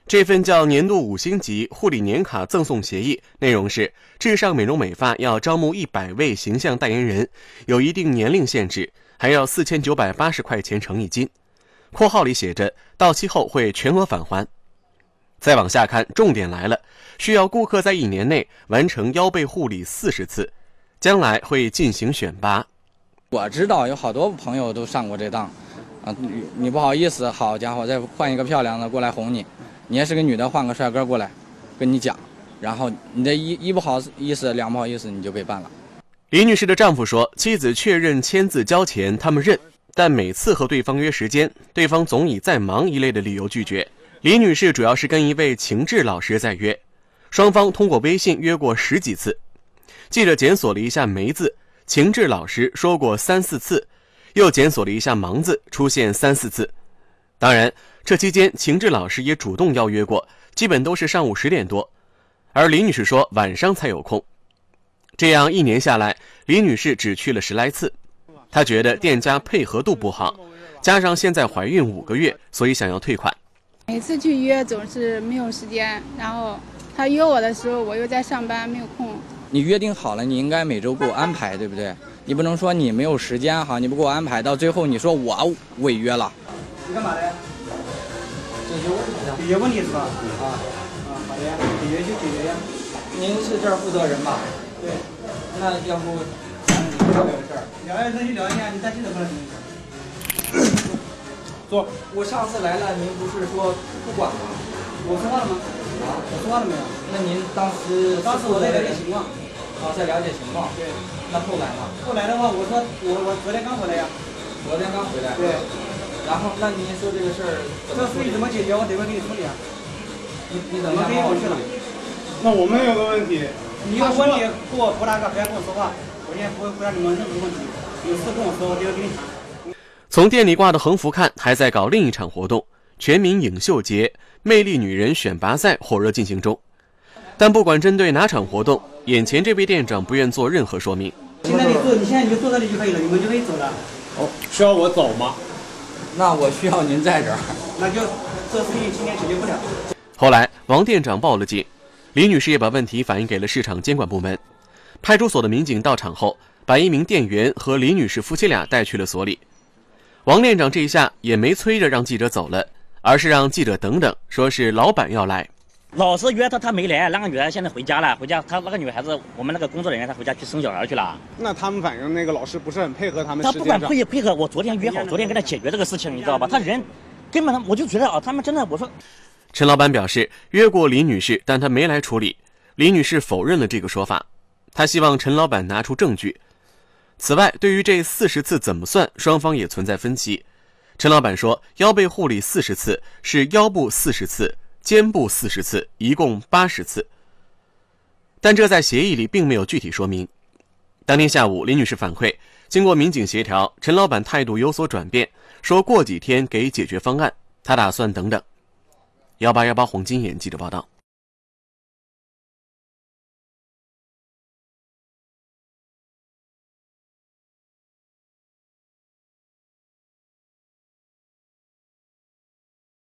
这份叫年度5星级护理年卡赠送协议，内容是至上美容美发要招募100位形象代言人，有一定年龄限制，还要4980块钱诚意金。括号里写着到期后会全额返还。再往下看，重点来了，需要顾客在1年内完成腰背护理40次，将来会进行选拔。 我知道有好多朋友都上过这当，你不好意思，好家伙，再换一个漂亮的过来哄你。你也是个女的，换个帅哥过来跟你讲，然后你这一不好意思，两不好意思，你就被办了。 李女士的丈夫说，妻子确认签字交钱他们认，但每次和对方约时间，对方总以在忙一类的理由拒绝。李女士主要是跟一位情志老师在约，双方通过微信约过10几次。记者检索了一下梅字，情志老师说过3、4次，又检索了一下忙字，出现3、4次。当然这期间情志老师也主动邀约过，基本都是上午10点多，而李女士说晚上才有空。这样1年下来，李女士只去了10来次。她觉得店家配合度不好，加上现在怀孕5个月，所以想要退款。 每次去约总是没有时间，然后他约我的时候我又在上班，没有空。 你约定好了，你应该每周给我安排，对不对？你不能说你没有时间哈，你不给我安排，到最后你说我违约了。 你干嘛的？解决问题是吧？好的呀，解决就解决呀。 您是这儿负责人吧？ 对。 那要不咱聊聊事儿？ 聊一下就聊一下，你担心什么了？坐。 我上次来了，您不是说不管吗？ 我说话了吗？我说话了没有？ 那您当时我在了解情况。 在了解情况。 对。 那后来呢？ 后来的话，我说我昨天刚回来呀。 昨天刚回来。 对。 然后，那您说这个事儿， 这事情怎么解决？我等会给你处理啊。 你等一下， 可以我去了。 那我们有个问题， 你有问题给我拨打个，不要跟我说话，我现在不会回答你们任何问题。有事跟我说，我等会给你谈。 从店里挂的横幅看，还在搞另一场活动——全民影秀节、魅力女人选拔赛火热进行中。但不管针对哪场活动，眼前这位店长不愿做任何说明。 现在你现在就坐这里就可以了，你们就可以走了。 哦，需要我走吗？ 那我需要您在这儿。 那就这事情今天解决不了。 后来王店长报了警，李女士也把问题反映给了市场监管部门。派出所的民警到场后，把一名店员和李女士夫妻俩带去了所里。王店长这一下也没催着让记者走了，而是让记者等等，说是老板要来。 老师约他没来，那个女孩现在回家了，回家他那个女孩子，我们那个工作人员她回家去生小孩去了。 那他们反正那个老师不是很配合他们。 他不管配合，我昨天约好，昨天跟他解决这个事情，你知道吧？他人根本我就觉得他们真的，我说。 陈老板表示约过李女士，但他没来处理。李女士否认了这个说法，她希望陈老板拿出证据。此外，对于这40次怎么算，双方也存在分歧。陈老板说，腰背护理40次是腰部40次。肩部40次，一共80次，但这在协议里并没有具体说明。当天下午，李女士反馈，经过民警协调，陈老板态度有所转变，说过几天给解决方案，他打算等等。1818黄金眼记者报道。